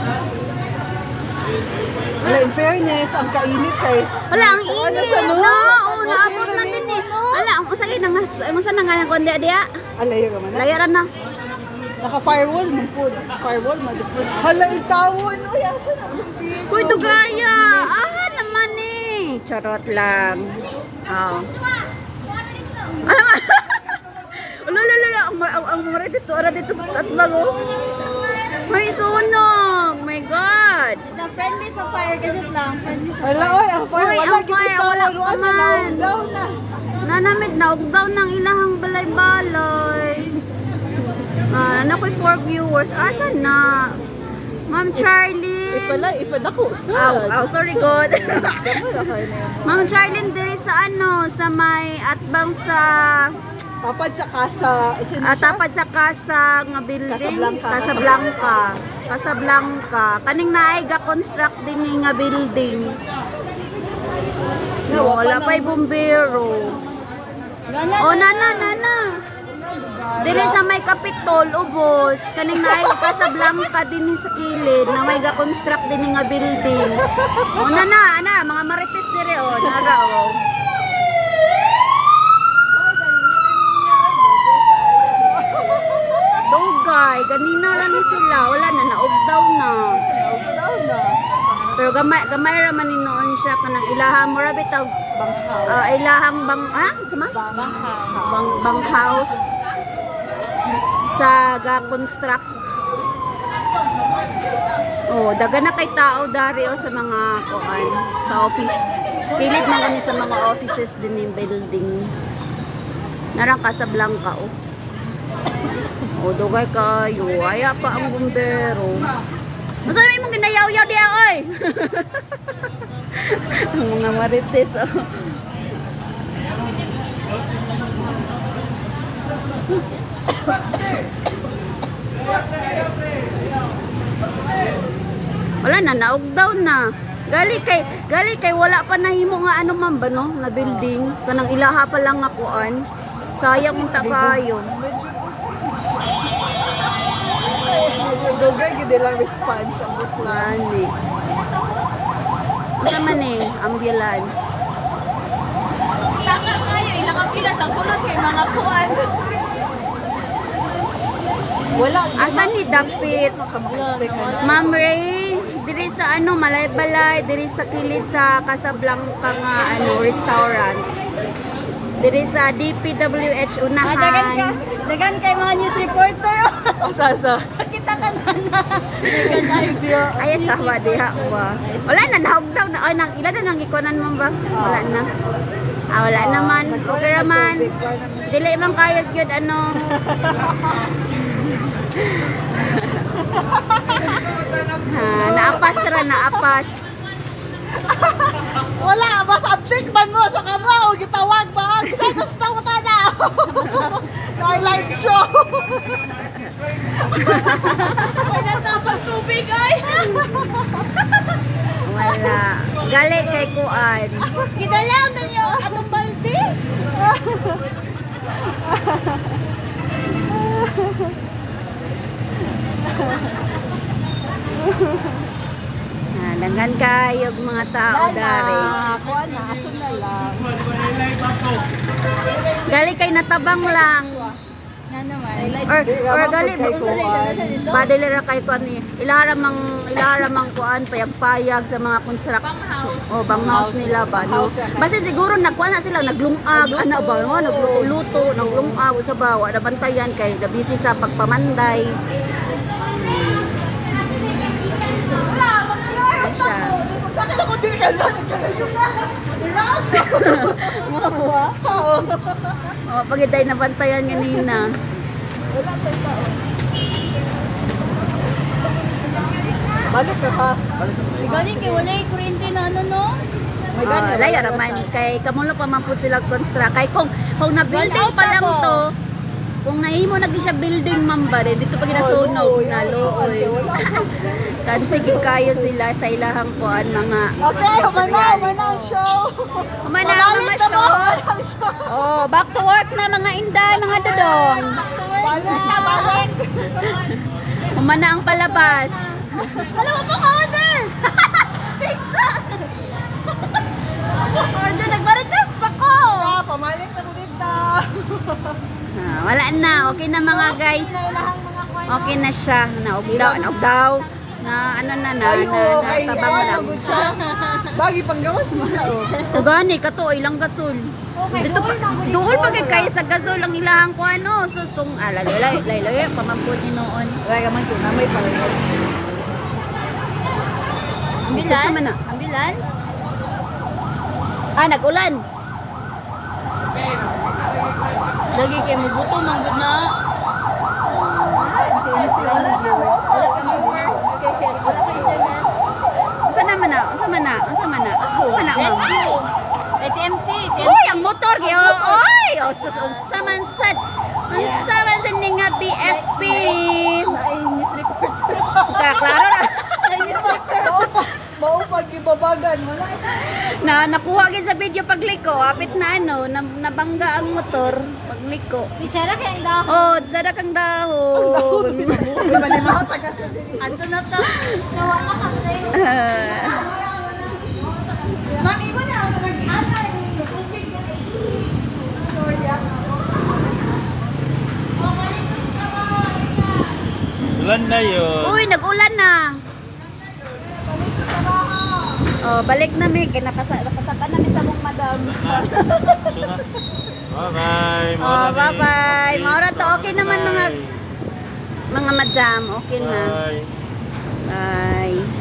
Wala, in fairness, ang kainit kay... Wala, ang init. No, naabot na din eh. Wala, ang usagay nang sa nangalan ko dia. Alayo ka man. Layaran na. Naka-firewall man po. Firewall man. Hala, itawon. Uy, asa na? Uy, Dugaya. Naman eh. Charot lang. Oh. Ulululula, ang marites to ara dito sa Tatbago. May sunog. My God. The friendly sa fire kasi lang. Wala, oy, ang fire. Wala, kita wala wala na. Naugdaw na. Nanamit na, ugdaw ng ilahang balay-balay. Nakoy 4 viewers. Asan na? Ma'am Charlene. Ipadako. Sorry God. Ma'am Charlene, diri sa ano, sa may atbang sa... Tapad sa kasa. Tapad sa kasa nga building. Casablanca. Kaning naay ga-construct din nga building. Wala pa'y bumbero. Nana. Dili sa may Kapitol, ubos. Kaning naay Casablanca din sa kilid na may ga-construct din nga building. Nana, mga marites dire nara Dugay, ganina lang ni sila. Wala na, naugdaw na. Pero gamay raman ni noon siya kanang ilahang mura bitaw ilahang bang house sa ga-construct. Daga na kay tao dari sa mga kuan sa office. Kilid man kami sa mga offices din yung building. Narang Casablanca dugay kayo. Aya pa ang bumbero. Masabi mong ginayaw-yaw diya, oy! Ang mga marites, Wala na, naugdaw na. Gali kay wala pa nahimo nga ano man ba, no? Na building. Kanang ilaha pa lang akuan. Sayang mong takayo. Dugay, gid lang response ang buklan. Ano man ambulance. Taka kayo, ilang ang pila sa sulod kay mga kuwan. Wala. Asan ni Dapit? Ma'am Ray, diri sa Malay-Balay, diri sa kilid sa Casablanca nga restaurant. Diri sa DPWH unahan. Dagan kay mga news reporter. Asa. Kita ka na. Ay, sawa diha wa. Wala na, nahugdaw na. Ay, ilan na nang ikonan mo ba? Wala na. Wala naman. Okay naman. Dili man kayo gyud naapas. Wala, mas update man mo sa kamao, gitawag ba? Kasi gusto mo na. Highlight show. Wala tapos tubig ay. Wala. Gali kay kuan. Gidalaw na niyo atong balde. Danggan kayo mga tao dari. Kuan na, aso na lang. Gali kay natabang lang. Or gali padilira kay kuan ni ilaramang kuan payag-payag sa mga construct banghouse nila ba no. Basta siguro nagkuan na sila naglungag nagluluto naglungag sa bawa na bantayan kay busy sa pagpamanday. Sakit ako din ka lang. Mawa. Pagitay na bantayan ganina. Wala tayo tao. Balik ka ha. Galing kay wala yung kuryente na no? Laya raman kay kamulo pa man pud sila construct kay kung na-building pa lang to. Kung nahimo na siya building mambare dito pa ginasunog na looy. Kan sige kayo sila sa ilahang kuan mga okay, humana show. Humana show. Back to work na mga inday, mga dudong. Balik. Humana ang palabas. Alam mo pa order! Pizza! Order, nagbaritas pa ko! Ah, pamalit na ko dito. Wala na, okay na mga guys. Okay na siya. Naog daw. Na ano na tabang lang. Bagi panggawas mo na. O gani, kato, ilang gasol. Dito pa, doon pa kay sa gasol ang ilahang ko ano. Sus, kung laylay, pamampun ni noon. Wala ka man yun, may pareho. Ambulance? Ambulance? Nag-ulan. Lagi kayo mabuto, manggod na. Unsa naman na? Rescue. TMC. Uy, ang motor gyud. Oy, sus unsa man sad. Unsa man sad ni nga BFP. Ay, news report. Klaro na. Maupag ibabagan. Wala Na nakuha gid sa video pagliko, apit na nabangga ang motor pagliko. Bichara kayong dahon. Oh, sada kang dahon. Manimaw taga sa diri. Anto na to. Nawala ka na tayo. Mami ko na. Ulan na yun. Uy, nag-ulan na. Oh, balik na mi kay nakasaka na mi sa mong madam. Bye-bye. Oh, bye-bye. Maura to okay naman mga madam, okay na. Bye. Bye.